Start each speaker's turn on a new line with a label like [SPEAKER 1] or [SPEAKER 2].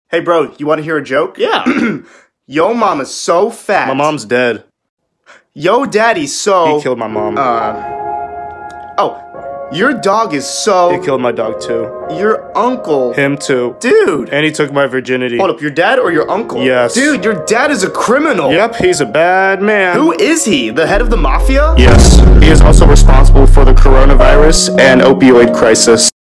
[SPEAKER 1] Hey, bro, you want to hear a joke?
[SPEAKER 2] Yeah.
[SPEAKER 1] Yo mama's so fat.
[SPEAKER 2] My mom's dead.
[SPEAKER 1] Yo daddy's so...
[SPEAKER 2] He killed my mom.
[SPEAKER 1] Your dog is so...
[SPEAKER 2] He killed my dog too.
[SPEAKER 1] Your uncle...
[SPEAKER 2] Him too.
[SPEAKER 1] Dude!
[SPEAKER 2] And he took my virginity.
[SPEAKER 1] Hold up, your dad or your uncle?
[SPEAKER 2] Yes.
[SPEAKER 1] Dude, your dad is a criminal!
[SPEAKER 2] Yep, he's a bad man.
[SPEAKER 1] Who is he? The head of the mafia?
[SPEAKER 2] Yes. He is also responsible for the coronavirus and opioid crisis.